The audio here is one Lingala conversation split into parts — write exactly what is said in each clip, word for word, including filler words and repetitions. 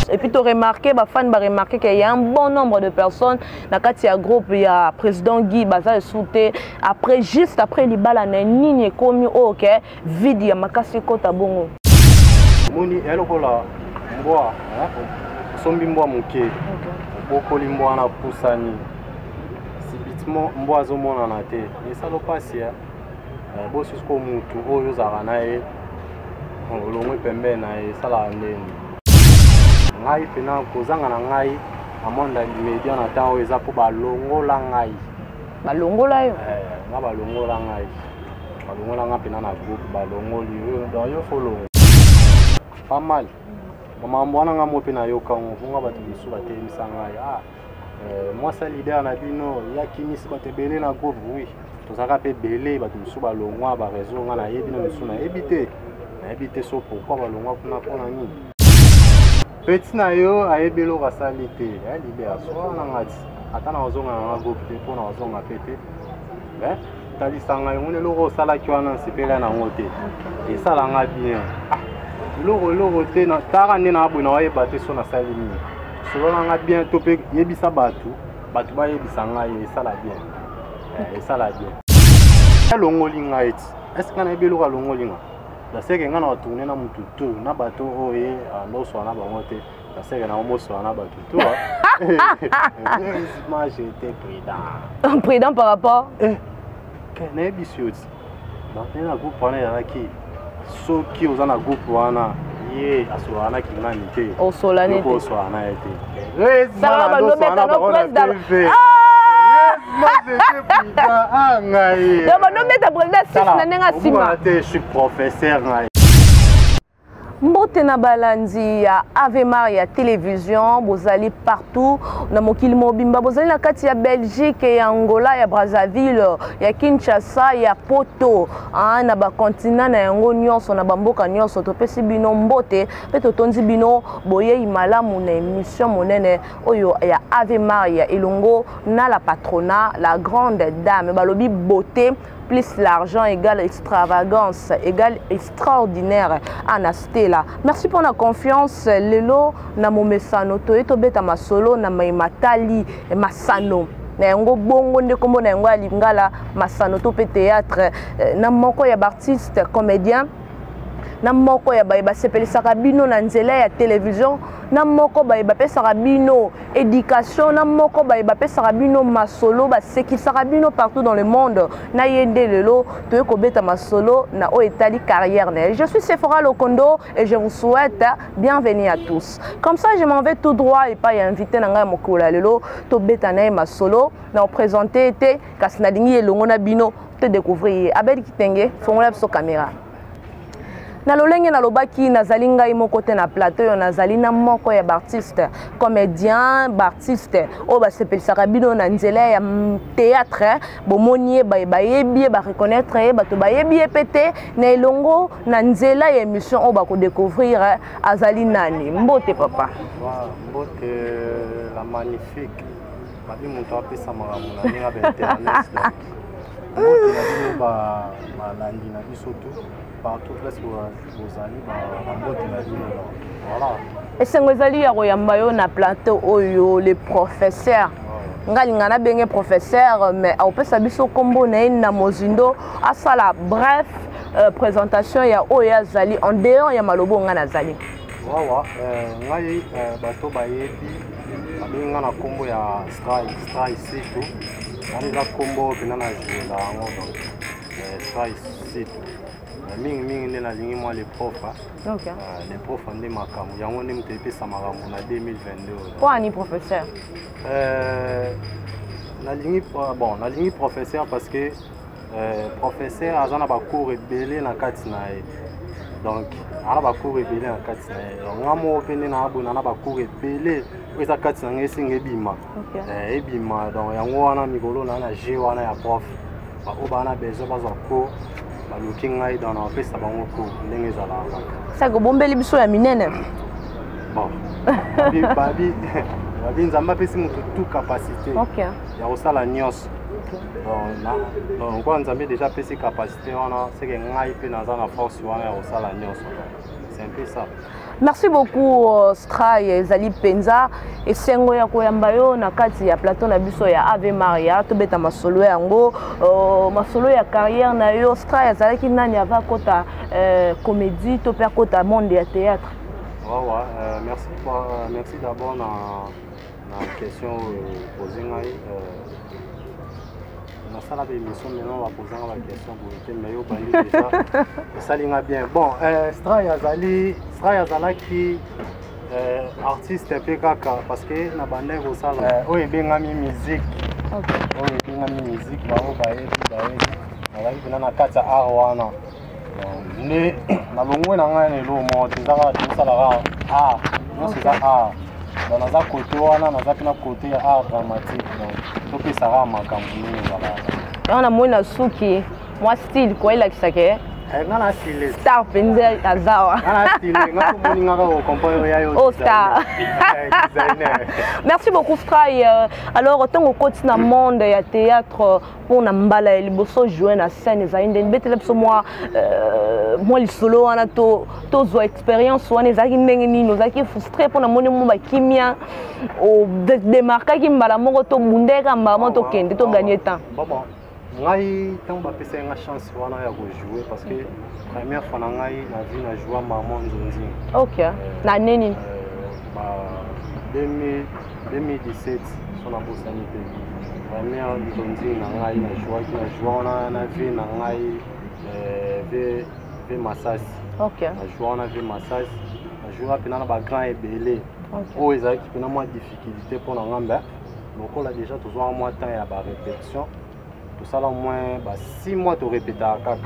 Et puis tu remarqué, bah fan ba remarqué qu'il y a un bon nombre de personnes dans le groupe, il y a président Guy Baza Souté. Après, juste après les balles, il y a une ligne comme OK, vide, il y a makasi kota bongo. Moni elokola mboa, sombi mboa muke. Boko limboa na pusani. Sibitement mboa zomona na te. Et ça lo passe ya. Bo susko mutu oyo zara na e. Olongwe pembe na e sala ndeni. Ngai pena kozanga na ngai amonda media na tawo eza po balongola ngai. Balongola yo. Eh, nga balongola ngai. Balongola nga pena na groupe balongoli yo dans yo follow. Pas mal. Maman mwana nga mo pena yo kango nga batu bisu ba temisa ngai. Ah. Euh moi ça leader na bino ya kimisi ba tebele na groupe oui. Tozaka pe belé batu bisu balongwa ba réseau nga na yebi na bisu na ebité. Na ebité so pourquoi balongwa kuna pona ni. Petit na yo ayebelo ka salite, eh libération na ngati. Ata na ozonga na groupe te pona ozonga pété. Eh tali sanga ngone loko sala kiwana sipela na ngote. Et ça la nga bien. Loko loko te na tara ne na abuna waye baté so na salini. Solo na nga bien topé yebisa batu, batu ba yebisa nga ye sala bien. Eh ça la bien. Longoli nga eti. Est-ce que na ebelo ka longoli nga? La seke nga na tourner na mutu tout na bato oye ando so na bango te. La seke na omo so na bato tout. Moi j'étais prudent. Prudent par rapport eh que na ebisioti. Donc na groupe wana ya ki so ki ozana groupe wana ye asoana ki ngani te. O solane. Ko so ana ete. Eh ça va no mettre no président. Moi j'étais prudent. Ah ngai. Donc no mettre président six na nenga sima. Je suis professeur ngai. Mbote na balandi ya Ave Maria télévision bozali partout na mokili mobimba bozali na kati ya Belgique ya Angola ya Brazzaville ya Kinshasa ya Poto ah na ba continent na yango nyonso na bamboka nyonso topesi bino mbote pe totonzi bino boye imalamu na émission monene oyo ya Ave Maria elongo na la patrona la grande dame balobi beauté plus l'argent égale extravagance égale extraordinaire Anastela. Merci pour la confiance. Lelo na momesano to eto beta masolo na maimatali masano. Na yango bongo nde kombo na yango alingala masano to pe théâtre na moko ya artiste comédien na moko ya ba sepelisaka bino na nzela ya télévision na moko ba pesaka bino éducation na moko ba pesaka bino masolo ba sekisaka bino partout dans le monde na yende lelo to ekobeta masolo na o etali carrière na. Je suis Sephora Lokondo et je vous souhaite bienvenue à tous. Comme ça je m'en vais tout droit et pas y inviter na ngai mokola lelo to beta na masolo na présenter te kasi na lingi elongo na bino te découvrir abeli kitenge fongola biso caméra. Na lolenge na lobaki nazali ngai moko te na plateau nazali na moko ya artiste comédien artiste o ba sepelisaka bino na nzela ya théâtre bomoni ba bayebi ba reconnaître ba to bayebi pété na elongo na nzela ya émission o ba ko découvrir azali nani mbote papa mbote la magnifique babi muto apesa malamu na ninga ba internet mbote ba malandi na biso tout partout presque aux amis voilà et c'est ngozali ya koyamba yo na plateau oyo les professeurs ngalinga na benge professeur mais au pesa biso kombo na na mozindo asala bref présentation ya oya zali en dehors ya malobo ngana zali wawa ngai bato bayebi babenga na kombo ya strike strike sito ani la kombo pena na jela ngo donc strike sito mingi mingi nde nalingi mwa les profs okay. uh, les profs nde makambo yango nde moto epesa makambo na deux mille vingt-deux po ani professeur euh, nalingi bon nalingi professeur parce que euh, professeur aza na bacours ebele na kati na ye donc ana bacours ebele na kati na ye donc nga moko mpe nde naabona na bacours ebele oyo eza kati na nga esenga ebima uh, ebima donc yango wana mikolo na na g wana ya prof oyo bana besoin bazwa cours baluki ngai dans na pesa bango cours ndenge ezalaka sako bombeli biso ya minene bon babi babi babi nzamba pesi moto tout capacité okay. ya kosala nyonso donc kwa nzambe déjà pesi capacité wana seke ngai mpe naza na force wana ya kosala nyonso c'est un peu ça Merci beaucoup uh, Stray Zali Penza et sengo ya koyamba yo na kati ya plateau na biso ya Ave Maria to beta masolo yango uh, masolo ya carrière na yo Stray Zali ki nani ava kota uh, comédie to per kota monde ya théâtre. Ouais ouais, euh, merci pour euh, merci d'abord na na question euh, posée ngai euh, na sala de émission maintenant on va poser la question pour mais yo bandi déjà ça linga bien. Bon, euh, Stray Zali Stray Zali qui Euh, artiste P K K parce que na bande ko sala o ebengami musique o ebengami musique ba o ba yebi ba yebi ala ibina na kata arwana ne na longwe na ngane lo mo tizaka tisala ra ah no c'est ça ah dans la côté wana na zakina côté ya art dramatique donc to pesa ra makambo ni wala ya na mona suki moi style ko ila kisake ngana style star penza azawa ngana style ngako moni ngako compagnie ya yo oh star merci beaucoup Stray alors tant que continue na monde ya théâtre pour na mbala liboso jouer na scène zainde betela biso moi moi li solo wana to to zo expérience wana ezaki ndenge nini ozaki frustré pour na moni mo ba kimia o démarquer ki mbala moko to mundeka mbala to kende to gagner temps bon ngai tant ba pesa nga chance wana ya ko jouer parce que première fois na ngai na vie na jouer maman nzonzi. OK na nini ba deux mille dix-sept sur la bosanité première nzonzi na ngai na jouer na jouer na na vie na ngai euh ve ve massage. OK na jouer na ve massage na jouer pena na ba grand ebele o ezaki pena moi difficulté pour na ngamba donc on a déjà toujours un mois temps ya ba répétition. Tout ça là au moins bah six mois de répéter à kaka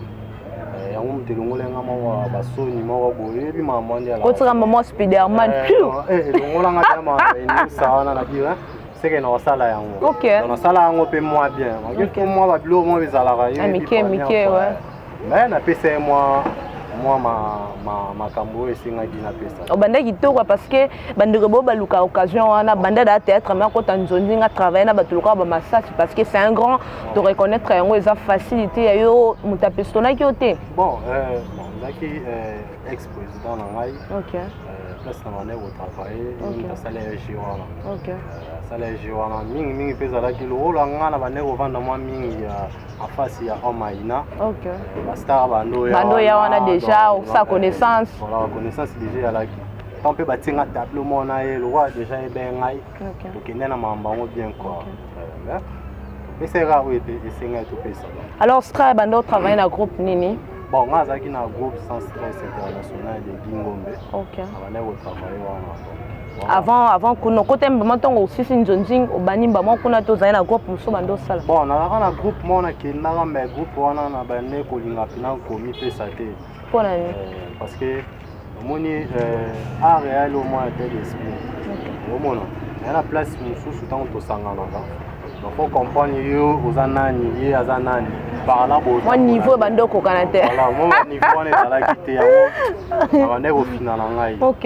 et on me telongola ngama ba so ni mo boye bi maman ya la autre maman Spiderman eh longola ngata ma ni ça na na dire c'est que na sala yango OK na sala yango pe moi bien que moi ba bilo moi bizala ra ah Mickey Mickey ouais mais na pesa moi moi ma ma makambo esinga dina pesa obanda kitoko parce que bandeko bo baluka occasion wana banda da théâtre mais ko tanzonzi nga travailler na batuluka ba massage parce que c'est un grand de reconnaître yango eza facilité yo mutapestona ki ote bon euh zaki euh ex président na ngai OK euh place na mané au travailler ni salaire jiwana OK salaire jiwana mingi mingi pesa la kilo ola ngana bane ko vanda moi mingi ya afasi ya omaina. OK ba star bando ya bando ya wana déjà sa connaissance voilà connaissance déjà la ki tant pe batinga tableau mona e le roi déjà e ben ngai OK donc nena mamba ngo bien quoi euh mais c'est rare oui et c'est ngai tout pesa alors Stray bando travailler na groupe nini bon nga zaki na groupe sans stress international de Gingombe. OK abane ko travailler wana avant avant kuno côté mbamantongo sisi njonjing obani mbamo kuna to zaina groupe muso bando sala bon na na groupe mona ki na ga me groupe wana na bane ko linga pina ko mi pesa te pour la parce que moni euh a réel au moins de l'esprit au mono na la place mususu tant to sangana donc faut comprendre yo ozanani ye azanani par là bo mon niveau bando ko kanate voilà mon niveau on est dans la quitté yango bane ko final ngai OK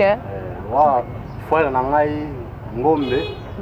wa fois na ngai ngombe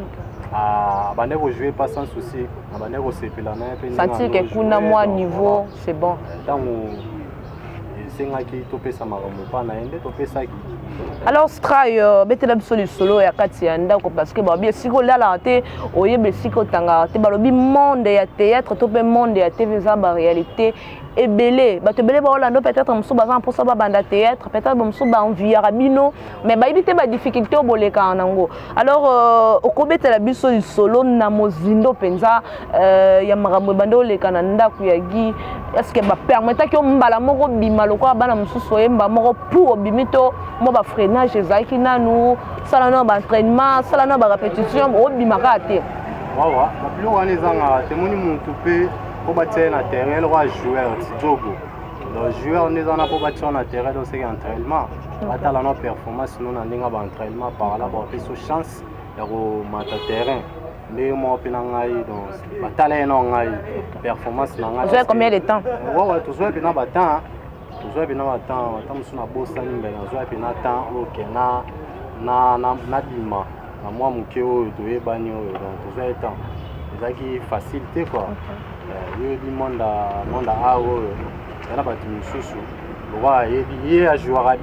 ah bane ko jouer pas sans souci bane ko sepela na pe sentir que kuna moi niveau c'est bon tant c'est nga ki to pesa makambo pa na ende to pesa ki alors Stray betela biso solo ya kati ya ndako parce que ba bien siko lala te oyebe siko tanga te balobi monde ya théâtre to pe monde ya T V za ba réalité ebele bato ebele baolanda peut-être mosusu baza mposa babanda théâtre peut-être mosusu baenviara bino mais bayebi te badifficulté oboleka nango alors okobetela biso lisolo na mozindo mpenza ya makambo ebanda oleka na ndako ya gi est-ce que bapermetaki yo mbala moko bima lokola bana mosusu oyemba moko pour obimi to mo bafreinage ezalaki nanu sala nano baentraînement sala nano barépétition obimaka te wawa bapilo wana ezanga temoni motu mpe pour bâtir na terrain le roi joueur Tidjogo le joueur on est en a pour bâtir na terrain donc c'est entraînement atala no performance non na ndinga ba entraînement par là ba peso chance ya ko mata terrain mais moi pena ngai donc batala no ngai performance na ngai jouer combien de temps ouais ouais tu jouer pena ba temps tu jouer pena ba temps tam suna bossa ni mbela jouer pena temps OK na na na na bima na moi muke o to e bani o donc tu jouer temps ezaki facilité quoi yo di monde monde a o yana batu mususu roi ye ye a jouera bien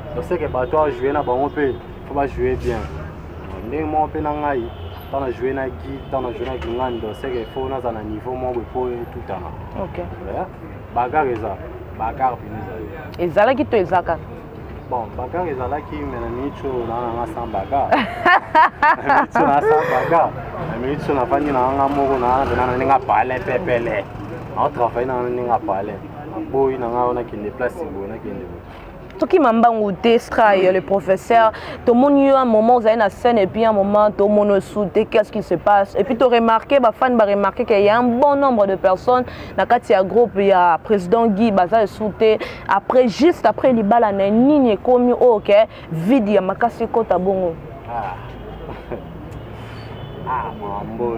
Je sais que bato a joué na bango pe, faut pas jouer bien. Ndenge mo pe na ngai, tant na jouer na gi, tant na jouer na gingani, je sais que faut na za na niveau mo pour tout temps. OK. Bagarre eza, bagarre pineza. Ezala ki to ezaka. Bon, bagarre ezala ki mena micho na na sans bagarre. Micho na sans bagarre. Micho na fani na nga moko na na na nga pale pepele. On travaille na nga pale. Boy na nga on a qui déplace bo na qui Toki mambangu Destra, le professeur, tout le monde a eu un moment où vous avez une scène et puis un moment tout le monde souté qu'est-ce qui se passe. Et puis tu as remarqué, bah fan bah remarqué qu'il y a un bon nombre de personnes dans le groupe, il y a président Guy Baza souté. Après juste après les balles na nini comme OK, vide ya makasi kota bongo. Ah. Ah mambo.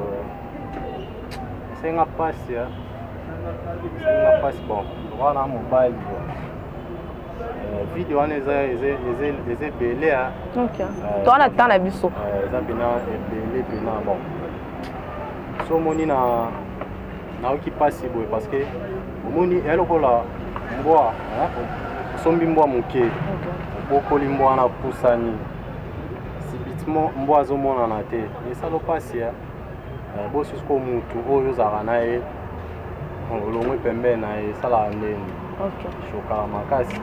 C'est nga passe ya. C'est nga passe bon. Voilà mobile. Vidéo on les a les les belé hein. OK. Toi on attend la biso. Euh ça bina belé bina bon. So moni na na oki passe boy parce que moni elle ko la mboa hein. Sombi mboa muke. OK. Bokoli mboa na pusani. Sibitement mboa zo mona na te. Et ça lo passe hein. Euh bo susko mutu oyo zara na e. On lo mwe pembe na e sala ndeni. OK. Shoka makasi.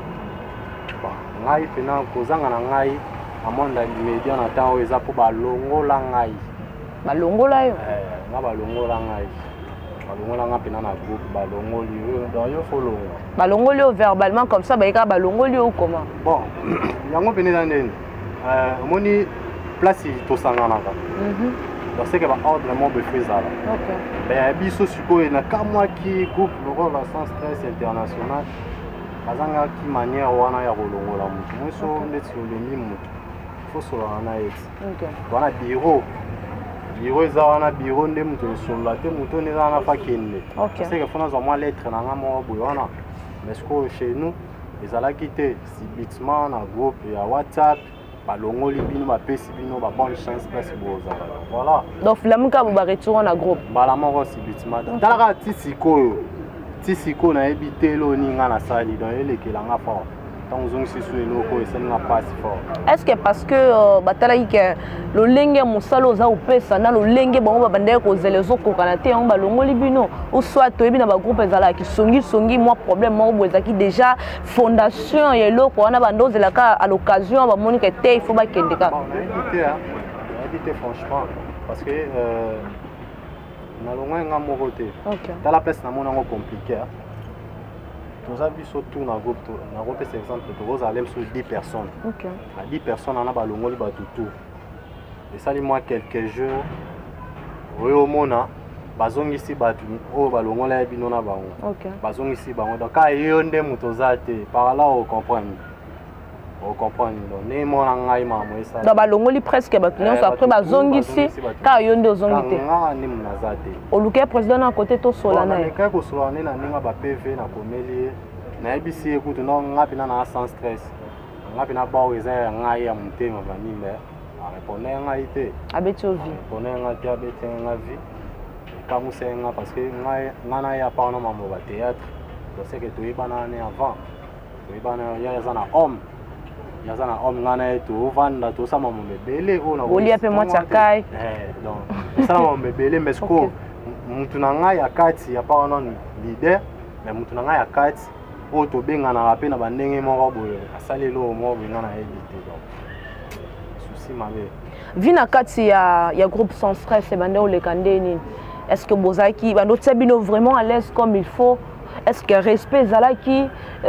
Ngai pena kozanga na ngai amonda media na temps eza po balongola ngai balongola yo eh nga balongola ngai balongola nga pena na groupe balongoli yo donc yo follow balongoli yo verbalement comme ça baika balongoli yo comment bon yango pena na ndeni euh moni place to sangana ka mhm donc c'est que ba ordre mo be faisala OK ben biso siko na kamwa ki groupe le rôle sans stress international bazanga ki manière wana ya kolongola mutu mweso ndeti olemi mutu fosola wana eti wana biro biro eza wana biro nde mutu esolola te mutu nde eza wana fa kende seke fona zwa mwa lettre na nga moko boye wana mais sikoyo chez nous ezalaki te sibitement na groupe ya WhatsApp balongoli bino bapesi bino ba bonne chance place bozala voilà donc flamuka bo ba retour na groupe bala moko sibitement talaka ti sikoyo ti siko na ebite lo ninga na sali donc elekela nga fort tant zong sisu eloko esenga passe fort est-ce que parce que euh, batalaki que lo lenge musalo za upesa na lo lenge bango babandeka ko zelezo ko kana te on balongoli bino ou soit to ebina ba groupe ezala ki songi songi moi problème mo bo ezaki déjà fondation ya eloko wana bando zelaka à l'occasion ba monika te il faut ba kendeka bon na ebite hein na ebite franchement parce que euh na longa nga moko te OK dans la place na mona ngo compliqué nous avons vu surtout na groupe to na groupe c'est exemple to vous allez sur dix personnes OK à dix personnes on a balongoli ba tutu et ça moi quelques jours au mona bazongi si batu o balongola bino na bango OK bazongi si bango donc ka yonde mutozate par là on comprend on comprend donc ne mona ngai mamo ça da balongoli presque batu nyonso après bazongi si ka yonde ozongi te nga ni munazate oluke président na côté to sola na ka ko sola ne na ninga ba P V na komeli na ebisi ekutu no nga pina na sans stress nga pina ba oza ngai ya mutema bani me a répondre ngai te abeti ovi répondre ngai te abeti ngai vi comme c'est nga parce que nga nga ya pa na mambo ba théâtre donc c'est que tu es banane avant tu es banane ya zana homme ya zana homme nga na tu vanda to sama mambo belé o na oli ape moi tsakai eh donc ça mambo belé mais ce ko mutu na nga ya kati ya pa na leader mais mutu na nga ya kati o to benga na rapé na bandenge moko boye asalelo mo benga na éviter donc souci mabe vina kati ya ya groupe sans stress et bande o le kandeni. Est-ce que Bozaki, bah, notre Sabino vraiment à l'aise comme il faut? Est-ce que respect Zalaki,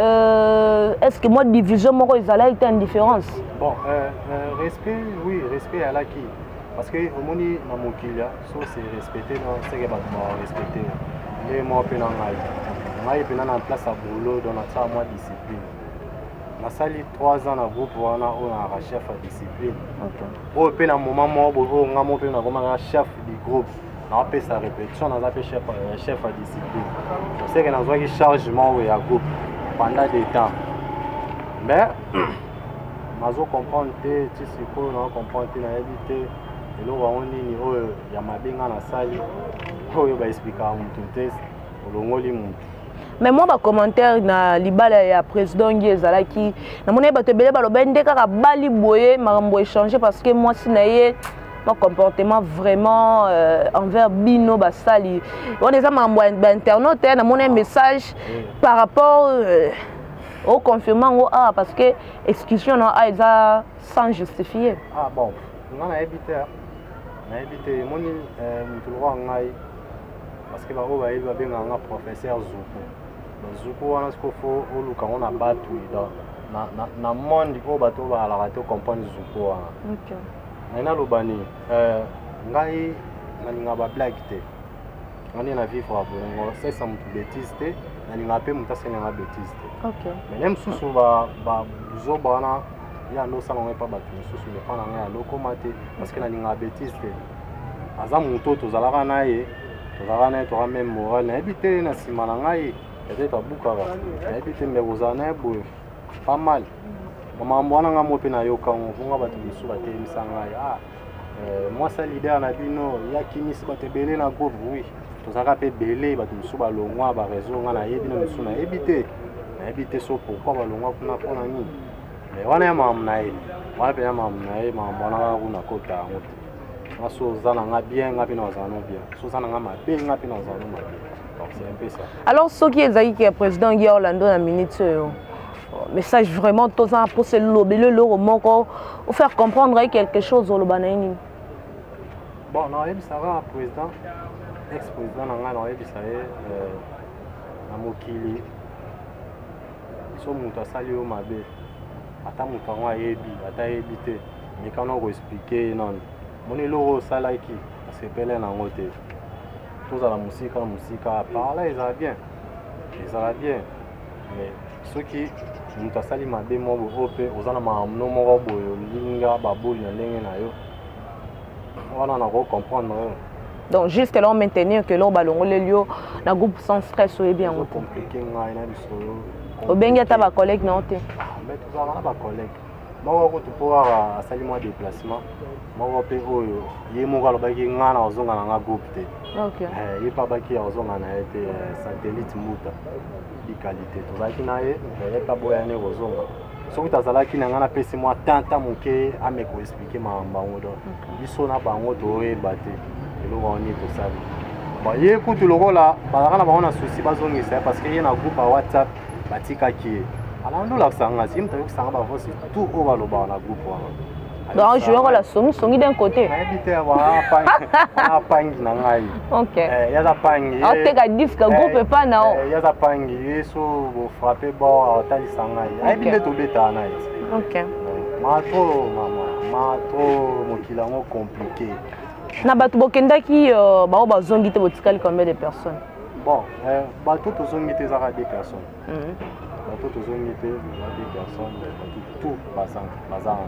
euh, est-ce que moi division moi Zalaki était indifférence? Bon, euh, euh, respect, oui, respect à Laki, parce que au monde dans mon kilia, so c'est respecter, non, c'est que bah respecter. Mais moi peine en aïe, on aïe peine en place à boulot dans notre ça moi discipline. On a sali trois ans dans groupe on a on a chef à discipline. Ok. Au peine un moment moi on a mon peine comme un chef du groupe. On a fait sa répétition, on a fait chef, euh, chef à discipline. Je sais qu'on a besoin de chargement à groupe pendant des temps. Mais, on a compris que tu sais quoi, on a compris que on a évité. Et là, on dit qu'il y a ma binga na salle, on va expliquer à mon test, on va lui montrer. mais moi ba commentaire na libala ya président Ngezala qui na mona ba te belé ba lo bende kaka bali boye makambo échanger parce que moi si na ye mon comportement vraiment euh, envers Bino Basali. On est à internaute, on a un message par rapport euh, au confirmant au A parce que l'exclusion a été sans justifier. Ah bon, on a évité, on a évité, mon parce que on va éviter un professeur Zoukou. Zoukou, on a ce qu'il faut, on a battu dans le monde, on va comprendre Zoukou. Nana lobani euh ngai nalinga ba blague te ngani na vivre à Bolongo c'est ça mutu bêtise te nalinga pe mutu senya na bêtise te OK mais même susu ba ba zo bana ya no sanga pas ba susu ne pas na ya loko mate parce que nalinga bêtise te aza mutu to zalaka na ye to zalaka na to même moral na habiter na sima na ngai peut-être abukara na habiter mais ozana boy pas mal. Maman mwana nga mope na yoka ngonga batu bisu ba temisanga ya euh moi ça leader na bino ya kimisi ba tebele na groupe oui to saka pe belé batu bisu ba longwa ba réseau nga na yebi na bisu na ebité na ebité so pourquoi ba longwa kuna pona ni mais wana ya mam na ye wana pe ya mam na ye mam mwana nga kuna kota ngote maso zana nga bien nga pina zana bien so zana nga mabe nga pina zana mabe donc c'est un peu ça. Alors ce qui est Zaki qui est président Guy Orlando na minute message vraiment tous pour se lober le loro moko ou faire comprendre quelque chose au Lobanaini. Bon, non, il ça va président ex-président na nga na yebi ça euh na mokili so mutu asali o mabe ata mutu ngo ayebi ata yebi te mais quand on expliquer non moni loro salaki asepele na ngote tous à la musique la musique parler ils va bien ils va bien mais ceux qui mutu asali mabe mo bo pe ozana mamno mo boyo linga baboli na ndenge na yo wana na ko comprendre. Donc jusque là on maintenir que l'on balongo le lieu na groupe sans stress ou bien on compliqué ngai na biso o benga ta ba collègue na ote mais tout ça na ba collègue mo ko to pouvoir asali moi déplacement mo pe oyo ye mo ka lobaki ngana ozonga na nga groupe te. OK eh ye pa baki ozonga na ete satellite muta di qualité to zaki na ye ye pa boya ne ozonga soki tazalaki na nga na pesi moi tanta moke ame ko expliquer ma bango do biso na bango to oyeba te eloko oni tosali bon ye kutu lokola bazalaka na bango na souci bazongisa parce que ye na groupe ya WhatsApp batikaki ye alandolakisa nga si mutu ayokisanga bavosi tout oyo balobaka na groupe wana. Donc je vais la songi songi d'un côté. Habiter wa pangi pangi na ngai. OK. Eh ya za pangi. On te ga disque groupe pas na o. Eh ya za pangi yeso go frapper bon atali sangai. Ai bile to beta na it. OK. Ma trop mama, ma trop mokila ngo compliqué. Na batu bokendaki ba ba zongi te botikali combien de personnes? Bon, eh batu to zongi te za deux personnes. Mhm. Batu to zongi te deux personnes, tout bazang bazang.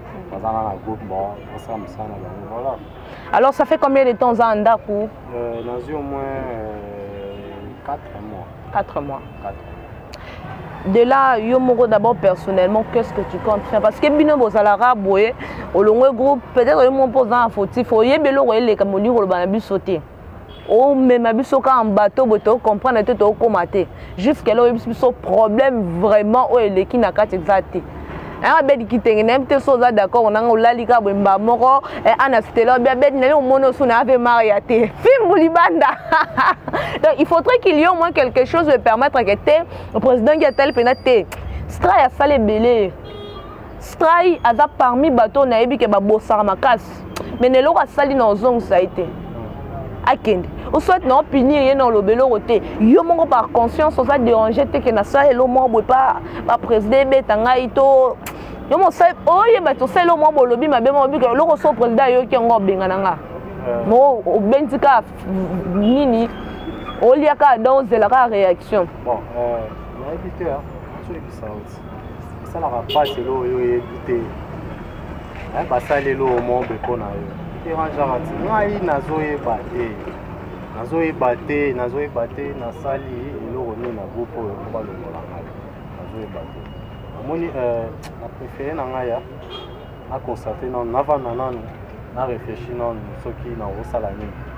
Voilà. Alors ça fait combien de temps en Ndakou? euh, Dans au moins quatre mois. quatre mois. quatre. De là, yo d'abord personnellement, qu'est-ce que tu comptes faire? Parce que bino bozalara boye, au long groupe, peut-être que mon posant un fautif, au yebelo les camoli ou le banabi sauté. Oh mais ma bisoka en bateau, boto comprendre que tu as commaté. Jusqu'à là, il y a un problème vraiment où il est qui n'a qu'à t'exalter. Un bed qui t'est même te soza d'accord on a un lalika bemba moko et anastela bien bed nele mono suna ave mariate film libanda. Donc il faudrait qu'il y ait au moins quelque chose de permettre que le président qui a tel pénate stray a salé belé stray a da parmi bateau na ebi ke ba bossara makas mais nelo a sali na zong ça a été akende ou soit non punir ye dans le belo roté yo mongo par conscience ça déranger te que na ça elo mo boy pas ba président betanga ito yo mo sai oye ba to selo mo bolobi mabe mo bi que loko so président yo ki ngo benga nanga mo o bentika nini o liaka dans la réaction bon euh na éviter sur les bisouts ça la pas c'est lo yo éviter hein ba ça lelo mo be kona yo dérangeant ngai nazoyeba te nazoyeba te nazoyeba te nasali eloko nini na groupe oyo po balongola ngai nazoyeba te omoni na préféré na ngai ya na constate nano navanda nano na réfléchi nano soki na osala nini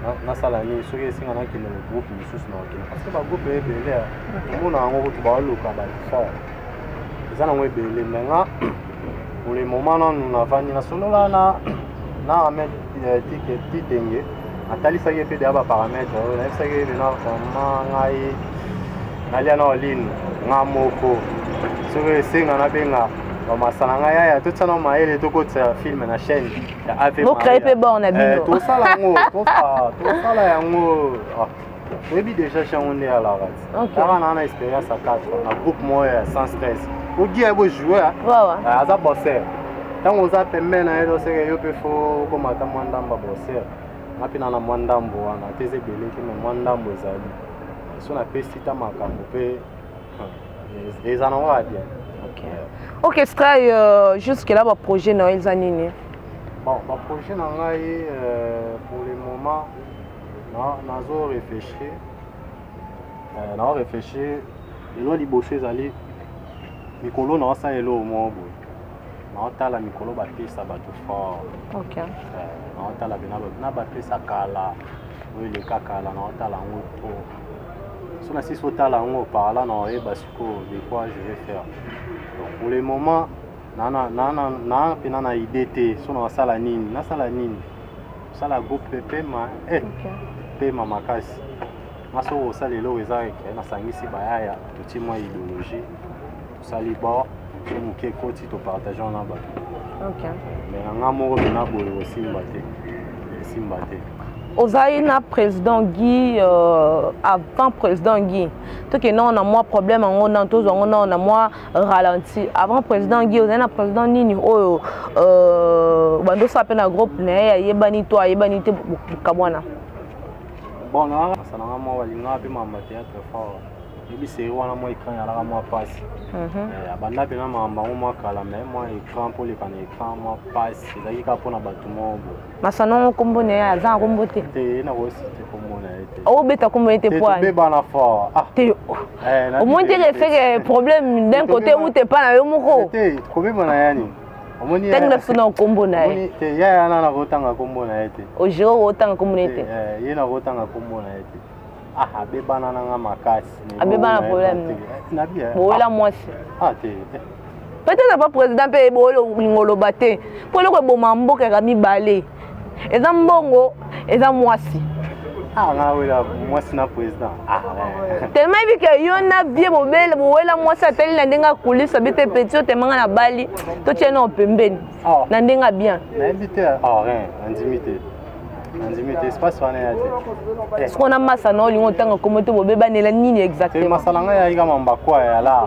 nasala nini soki esinga nakende na groupe misusu na okende parce que bagroupe ebele omona yango kutu baoluka bafort eza nango ebele menga pour le moment nanu navandi nasolola na na amet titenge atalisaki mpe deya baparametre oyo nayebisaki ebe na vraimen ngai nalia na oline nga moko soki esenga nabenga bamasana ngai yaya totia na mayele tokotisa filme na chaîne ya ave bocrée mpe bor na bino tosala yango tosala yango toyebi déjà chango nde alaka ti kaka naa na expérience ya quatre na groupe moyo ya sans stress ogia ye bojoue aza bosser ntango oza pembe na ye toseke yo mpe fo okomata mwa ndambo ya bosser nga mpe na na mwa ndambo wana te eza ebele te me mwa ndambo ezali so napesi ta makambo mpe eza nango ya bien. Ok, Stray, euh, jusque là, votre projet Noël Zanini. Bon, mon projet Noël, euh, pour le moment, nous avons réfléchi. Euh, nous avons réfléchi. Et là, les bossés allaient. Mikolo, nous avons ça et là au moins. Nous avons la Mikolo battu ça battu fort. Ok. Nous avons la Bena Bena battu ça kala. Oui, les kakala, nous avons la moto. Si on a six autres là, on parle là, non, et parce que de quoi je vais faire. Pour le moment, na na na na na pena na idée so na sala nini na sala nini sala groupe pema eh pema makasi maso osala lelo ezaka na sangisi bayaya tuti mwa idéologie sali ba muke koti to partager na ba. OK. Mais nga moko na boyo osimba te simba te. Ozaïna président Guy euh, avant président Guy tout que non on a moins problème on a tous on a moins ralenti avant président Guy ozaïna président nini oh euh bando ça peine un groupe né yebani toi yebani te kabwana bon là ça n'a pas moi walinga pe mama théâtre fort ebi c'est wana moi écran ya la moi passe eh abanda pe na mamba moi kala mais moi écran pour les can écran moi passe ezaki ka pona batu mo masano kombo ne ya za kombo te te na wosi te kombo na ete o beta kombo ete poa te bana fort ah te au moins te fait problème d'un côté où t'es pas na yo moko te kombo na yani omoni tengna funa kombo na ye te ya ya na na kotanga kombo na ete o jero otanga kombo na ete eh ye na kotanga kombo na ete ah abebana na nga makasi abebana problème na bien boela mwasi ah te peut-être pas président pe bolo ngolo baté pour le ko boma mboka ka mibale eza mbongo eza mwasi ah nga wela mwasi na président ah tellement bi que yo na vie bobele boela mwasi ateli na ndenga kulisa bite petit te manga na bali to tiena opembeni na ndenga bien na invité ah rien intimité intimité espace wana ya te est-ce qu'on a massa na olingo tanga komoto bobeba nela nini exactement masala nga ya ika mamba kwa ya la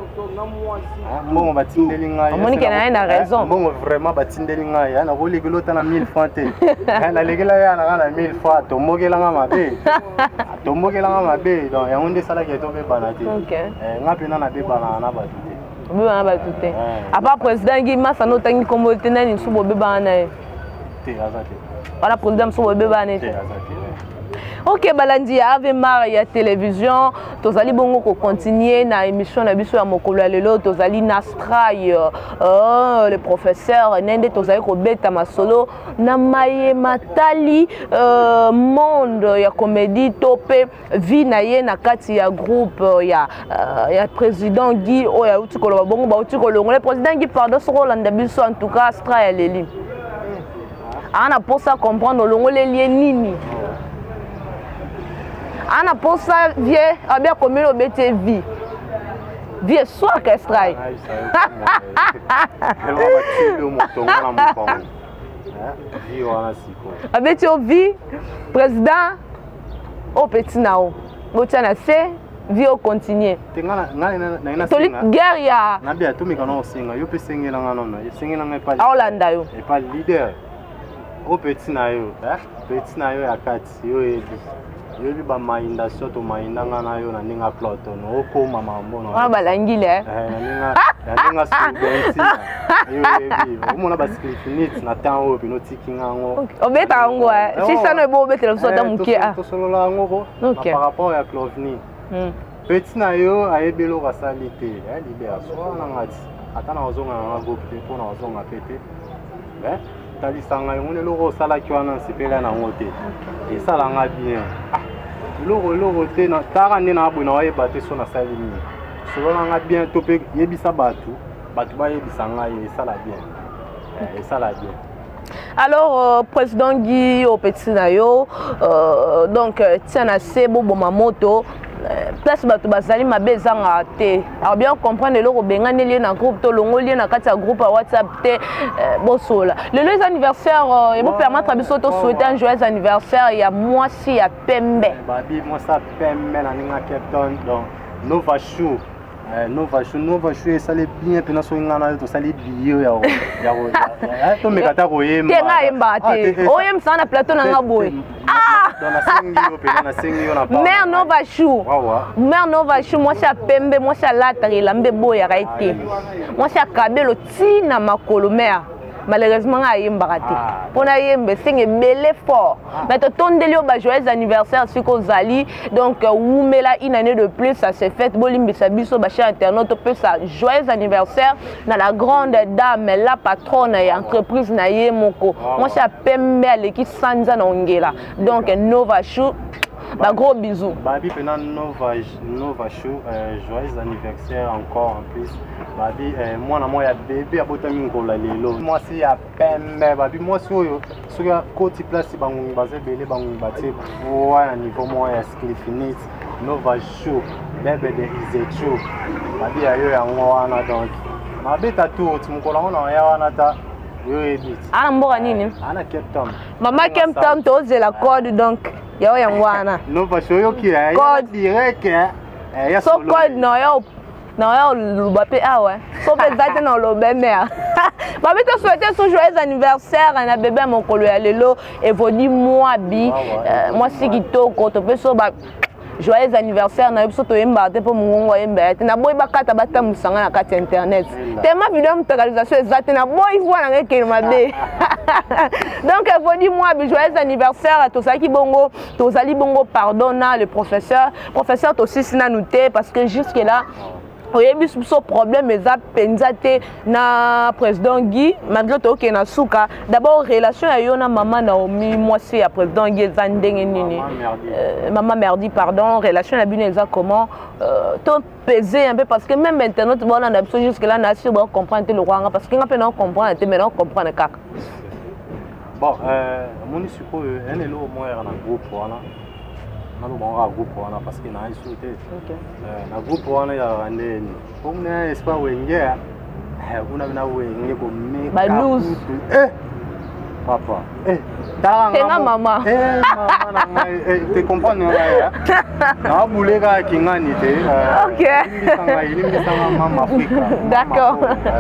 mbongo batindeli ngai moni ke na na raison mbongo vraiment batindeli ngai ya na kolikelo ta na mille francs te na lekela ya na na mille francs to mokela nga mabe to mokela nga mabe donc ya onde sala ke to be banati eh nga pena na be bana na batu te beba na batu te apa président ngi massa no tangi komoto na ni subo beba na te azate voilà président subo beba na te Ok, balandi ya Ave Maria télévision, tozali bongo ko continuer na émission na biso ya mokolo ya lelo, tozali na Stray euh le professeur nende tozali ko beta masolo na maye matali euh monde ya comédie topé vi na ye na kati ya groupe ya uh, ya président Guy o ya uti ko bongo ba uti ko le président Guy pardon so Rolanda biso en tout cas Stray leli. Ana pour ça comprendre longo le lien nini. Ana pour ça vie a bien comme le métier vie vie soit que Stray avec tu vie président au petit nao botiana c'est vie au continuer toli guerre ya na bia to mikano singa yo pesengela ngano na sengela ngai pa Orlando yo e pa leader au petit na yo eh petit na yo ya kati yo ebi yo bi ba mainda soto mainda ngana yo na ninga ploto no ko mama mbono wa balangile eh na ninga na ninga student yo ebi umona ba script na temps o bi no tikinga ngo obeta ngo si ça no bo betela soto mukia to solo la ngo par rapport à Clovni petit na yo ayebelo basalite eh libération na ngati atana ozonga na groupe pour na ozonga pété eh talisanga ngone loko sala kiwana sipela na ngote et sala nga bien loko loko te na tara ne na abona waye baté so na salimi solo nga bien to pe yebisa batu batu ba yebisa nga et sala bien et sala bien. Alors, euh, président Guy au petit nayo, euh, donc tiens à Sebo Bomamoto, place bato bazali mabeza ngate. Alors bien comprendre le robenga ne na groupe to longo lien na kati ya groupe WhatsApp te bosola. Le les anniversaire et vous permettre à biso to souhaiter un joyeux anniversaire il y a moi si ya Pembe. Babi moi ça Pembe na ninga Captain donc Nova Show. Nova Show Nova Show ça les bien pena so ngana to ça les bio ya ya to mekata ko yemba. Tenga yemba te. O yem sana plateau na ngaboy. Ah! Dans la cinq pena na cinq na pa. Mère Nova Show. Mère Nova Show moi ça Pembe moi ça latari lambe boya raité. Moi ça kabelo tina makolo mère. Malheureusement a yemba raté. Pona yembe singe belé fort. Mais to tondeli ba joyeux anniversaire siko zali donc oumela une année de plus ça s'est fait bolimbi sabiso ba chez internaute peut ça joyeux anniversaire na la grande dame la patronne et entreprise na yemoko. Moi ça Pembe aleki sanza na ongela. Donc Nova Show bah gros bisous. Babi pena Nova Nova Show joyeux anniversaire encore en plus. Babi moi na moi ya bébé abotami ngola lelo. Moi si ya Pembe babi moi si oyo sur ya côté place bangu baze belé bangu baté pour un niveau moi ya Skilfinit Nova Show bébé de Izecho. Babi ayo ya ngwana donc. Mabe tatou tumukola ona ya wana ta yo edit. Ana mboka nini? Ana Cape Town. Mama Cape Town to ze la code donc. Yo yangwana. Nova Show yo ki ya direct eh ya so code no yo no yo lubape awa. So pe zate na lobe mère. Ba bi te souhaiter son joyeux anniversaire na bébé mokolo ya lelo evodi moi bi moi si kitoko to pe so ba joyeux anniversaire na biso to yemba te po mungongo yemba te na boy bakata bata musanga na kati internet. Tellement vidéo musicalisation ezate na boy voix na ngeke mabe. Donc evodi moi bi joyeux anniversaire to saki bongo to zali bongo pardonna le professeur professeur to sisi na noté parce que jusque là oyebi so problème eza penza te na président Guy malgré to ke na suka d'abord relation ya yo na maman Naomi moi c'est ya président Guy eza ndenge nini maman Merdi pardon relation na bino eza comment to peser un peu parce que même internet bon on a besoin jusque là na sur bon comprendre le roi parce que ngapena comprendre te maintenant comprendre kaka bon euh moni siko un elo moi na groupe wana na lo bon groupe wana parce que na isoute euh na groupe wana ya randeni comme na espoir wenge eh kuna na wenge ko me ba lose eh papa eh tanga mama eh mama na mai eh te comprendre ya na boule ka kingani te OK ni misanga mama Afrika d'accord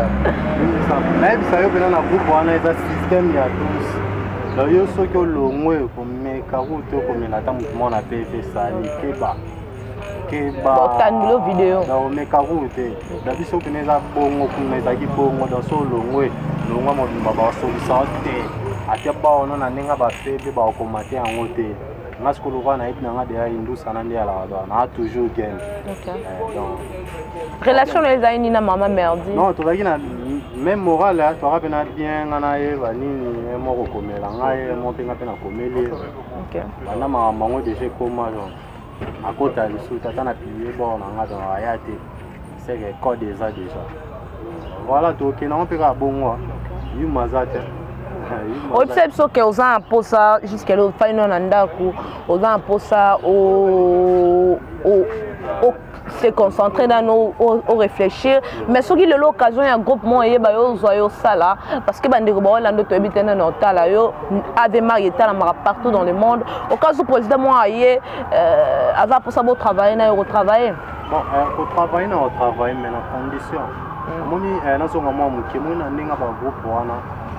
mais ça yo pena na groupe wana eza système ya tous là yo so que longwe ko me ka route ko me la tamu mona pe fe sali keba keba otandilo vidéo na o me ka route da biso kuneza bongo kuneza ki bongo da so longwe longwa mo baba so santé atia ba ono na ninga ba febe ba ko mate yango te ngasko lo bana ibina nga de ya indu sana ndi ala na toujours gain. OK donc relation les aini na maman Merdi non to va na même moral là tu rappelles bien ngana ye vanini mo ko komela ngaye mo pinga pena komeli OK bana ma mango déjà koma genre akota lisu tata na pilier bon na ngado ayate c'est que code déjà déjà voilà donc na on peut ka bongo yu mazate observe so que aux en posa jusqu'à le final nandaku aux en posa au au se concentrer dans nos au réfléchir mais ce qui l'occasion un groupement et ba yo zoyo sala parce que bande ko ba lando to ebite na notala yo ave marieta la partout dans le monde au cas où président moi yé avant pour ça beau travailler na yo travailler bon pour travailler na travailler mais en condition moni na so ngamo muke mona ninga ba groupe wana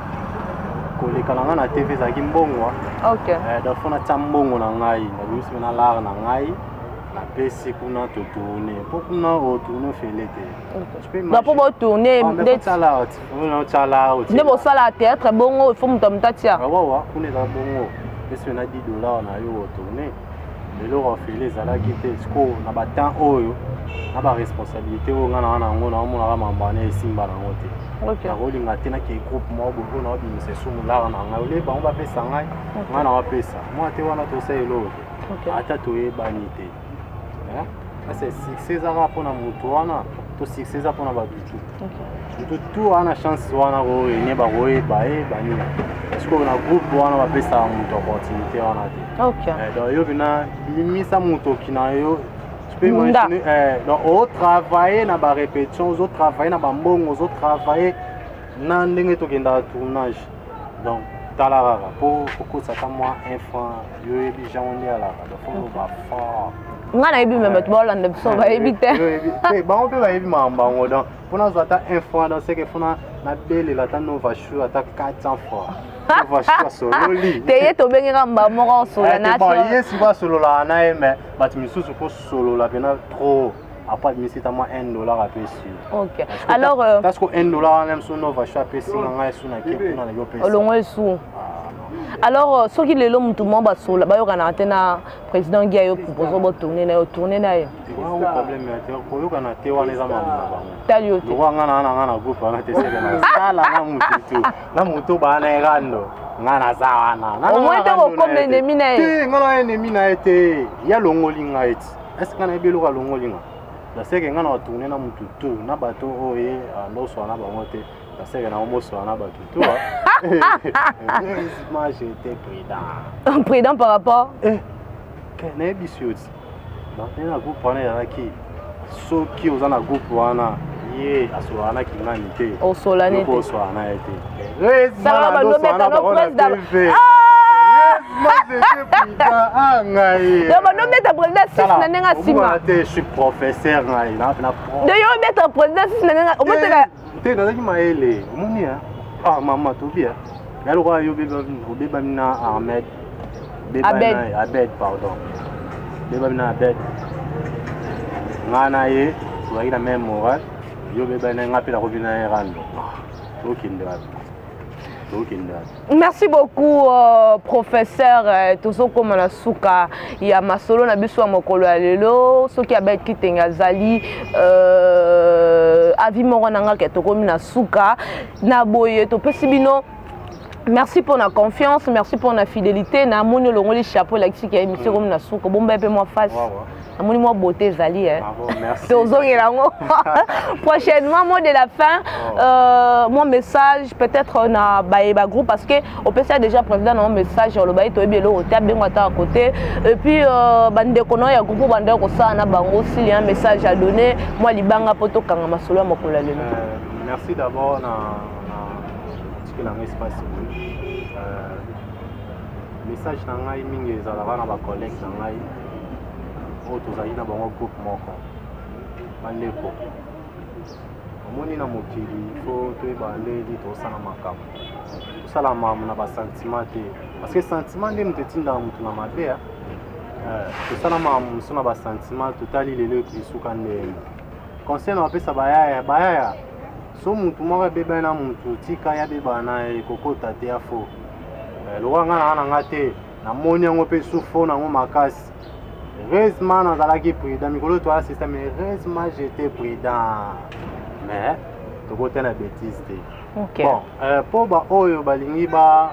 ko le kalanga na T V za kimbongo OK eh da fona tambongo na ngai na biso na la na ngai na pesi kuna to tourner pour kuna o tourner felete ba pour bo tourner de sala on sala ne bo sala théâtre bongo il faut mutamtatia ah wa wa kuna za bongo biso na dix dollars na yo tourner lelo rafele ezalaki te siko na batemps oyo na baresponsabilité oyo nga na yango naomonaka mambana esimba nango te nakolinga te nake groupe moko boye naobimisa esumulaka na ngai ole bango bapesa ngai nga na bapesa mwa te wana tosa eloko te ata toyebani te ase succès ezaka mpona moto wana to succès eza mpona bato tu moto tu wana chance wana koyene bakoyeba ebani parceke na groupe wana bapesaka moto opportunité wana te donc yo mpena bimisa motoki na yo tu peux imaginer donc otravaille na barépétition ozotravaille na bambongo ozotravaille na ndenge tokendaka tournage donc tala kaka mpo okosaka mwa un franc yo yebi jango nde alaka donc fo bafort nga nayebi meme bato baolanda biso bayebi te bango mpe bayebi makambo yango donc mpona azwa ata un franc donc seke mpona nabelela ata nova shoe ata quatre cents francs nova shoe asololi te ye tobengeka mba moko osola ye siko asololaka na ye me bato misusu mpo solola mpena trop après misi ta moi un dollar apesi ok alors parce que un dollar même sur nova shoe apesi nga ngai suna ke mpona yo pesi olongo esu alors soki lelo mutu mo basola bayokana te na président gi ayo proposer bo tourner na yo tourner na ye wa problème ya te koyokana te wana eza mamu na bango tali yo te wa nga na nga na groupe wana te sele na sala na mutu tu na mutu bana erando nga na za wana o mo te ko comme ennemi na ye te nga na ennemi na ye te ya longoli nga eti est ce que na ebelo ka longoli nga la seke nga na tourner na mutu tu na bato oye ndo so na bango te la seke na omo so na bato tu moi j'étais prudent. Prudent par rapport eh na ebisioti donc na groupe wana yazaki soki oza na groupe wana ye asolana na kingani te osolana te osolana ye te ça va no mettre no président moi j'étais prudent ah ngai donc no mettre président six na nenga sima je suis professeur ngai na na de yo mettre président six na nenga o mettre te nazaki maele omoni ah mama tobia yalo kwa yo beba beba mina Ahmed beba na Abed pardon beba mina Abed ngana ye tuai na même moral yo beba na ngapi la robina erando okindwa okindwa. Merci beaucoup euh, professeur euh, tozo koma na suka ya masolo na biso ya mokolo ya lelo soki Abed Kitenga zali euh avi moko nanga ke tokomi na suka na boye to pesibino. Merci pour la confiance, merci pour la fidélité. Na moni longoli chapeau la qui a émission comme na souka. Bon ben moi face. Na moni moi beauté zali hein. Merci. Prochainement mot de la fin euh, mon message peut-être na ba groupe parce que on peut ça déjà président mon message le baï to bien le hôtel bien à côté et puis euh, bande kono ya groupe bande ko ça na bango aussi il y a un message à donner moi libanga poto kanga masolo makola le. Merci d'abord na na espace message na ngai mingi ezalaka na ba collègue na ngai oyo tozali na bango groupe moko bandeko omoni na mokili fo toyeba ndenge tosala makambo tosala mamu na basentiment te parce que sentiment nde moto etindaka motu na mabe tosala mamu mosu na basentiment totali lelo ekisuka ndenge conseil na bapesa bayaya bayaya so mutu moko ebebani na mutu tika ya bebana na ye kokota te ya fo lokola nga na nga te namoni yango mpe sufo nango makasi heureusement nazalaki prudent mikolo toya système mais heureusement j'étais prudent mais tokota na bêtise te bon mpo baoyo balingi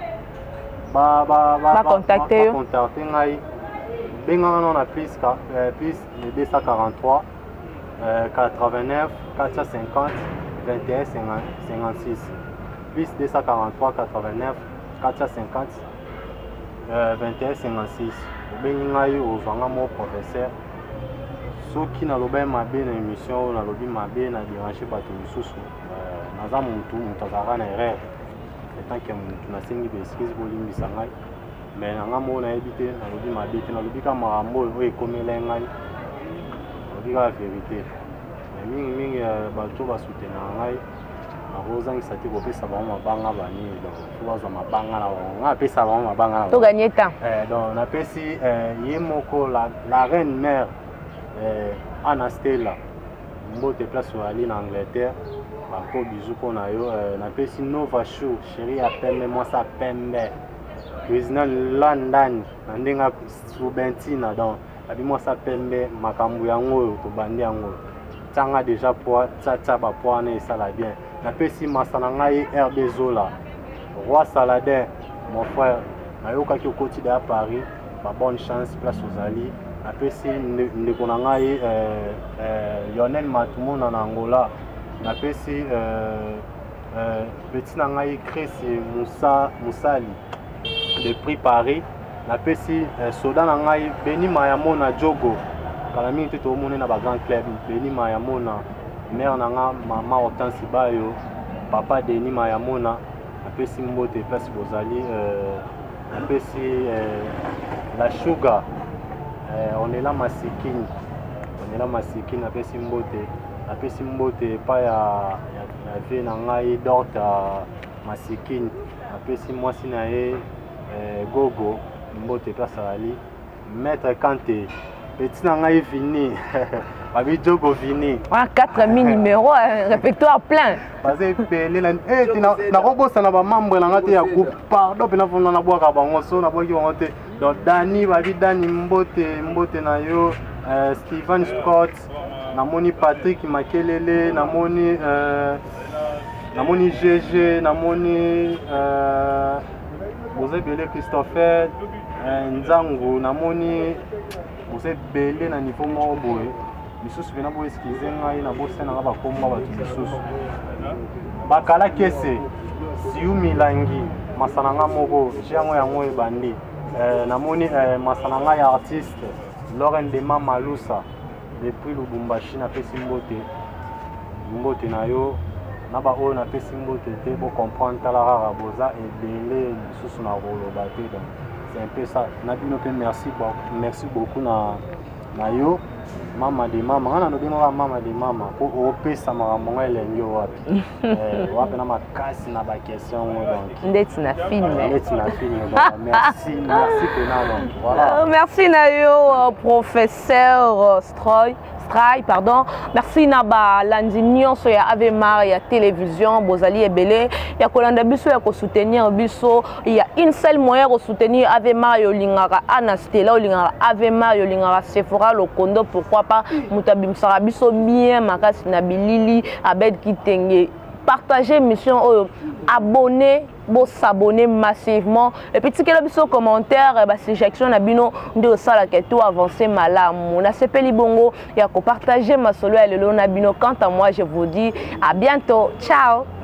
bacontacte ngai benganga no na plus deux cent quarante-trois quatre-vingt-neuf quatre cent cinquante vingt et un cinquante-six plus deux cent quarante-trois quatre-vingt-neuf quatre cent cinquante vingt et un cinquante-six obengi ngai ozwanga mo professeur soki nalobi mabe na émission oyo nalobi mabe na dérange bato misusu naza mutu mutu azalaka na erreur etanke mutu nasengi baexcuse bolimbisa ngai mais nanga moo nayebi te nalobi mabe te nalobi ka makambo oyo ekomela ngai nalobi kaka vérité mais mingimingi bato basoutenaka ngai nakozangisa te kopesa bango mabanga banini donc fo bazwa mabanga na bango nga apesa bango mabanga na toganye temps donc napesi ye moko la reine mère Anastella mbote place oali na Angleterre bako bizu mpo na yo napesi Nova Shoe chéri ya pembe mwasi ya pembe président London na ndenge subentina donc abimwa sa pembe makambu yango to bandi yango tanga déjà pour tata ba pour na ça la bien na pesi masana ngai R D Zola Roi Saladin mon frère na yoka ki okoti de à Paris ba bonne chance place aux alliés na pesi ndeko na ngai euh euh Lionel Matumona na Angola na pesi euh euh petit na ngai Chris Moussa Moussali de prix Paris na pesi soda na ngai Beni Mayamona Jogo kala mingi to mona na ba grand club Beni Mayamona mère na nga mama Hortense Bayo papa Denis Mayamona na pesi mbote place bozali euh na pesi la Sugar on est là masikini on est là masikini na pesi mbote na pesi mbote pa ya ya ve na ngai dorta masikini na pesi mwasi na ye Gogo mbote place ali maître Kanté petit na ngai Vini abi Jogo Vini quatre mille numéros répertoire plein parce que pelé na eh na na robosa na ba membre na ngate ya groupe pardon pena fona na bwa ka bango so na bwa ki bango te donc Dani babi Dani mbote mbote na yo Steven Scott na moni Patrick Makelele na moni euh na moni G G na moni euh vous êtes belé Christopher Nzangu na moni vous êtes belé na niveau mo boy misusu bena bo eskize ngai na bo sena ba komba ba misusu bakala kese siu milangi masananga moko jango yango ebandi euh na moni masananga ya artiste Lauren Dema Malusa depuis Lubumbashi na pesi mbote mbote na yo na ba o na pesi mbote te bo comprendre tala rara boza ebele misusu na rolo ba te donc c'est un peu ça na bino pe merci beaucoup merci beaucoup na na yo mama de mama ngana no bino mama de mama po opesa makambo ngai lenyo wapi eh wapi na makasi na ba question donc ndeti na film ndeti na film merci merci Penalo voilà merci na yo professeur Stroy Stray pardon merci na ba landi nyonso ya Ave Maria télévision bozali ebele ya kolanda biso ya ko soutenir biso il y a une seule moyen de soutenir Ave Maria lingara Anastela lingara Ave Maria lingara Sephora Lokondo pourquoi pas mutabimsara biso bien makasi na bilili abed kitenge partagez mission oh, abonnez bo s'abonner massivement et puis si quel biso commentaire ba suggestion na bino nde sala que tout avancer malamu na sepeli bongo ya ko partager ma solo ya lelo na bino quant à moi je vous dis à bientôt ciao.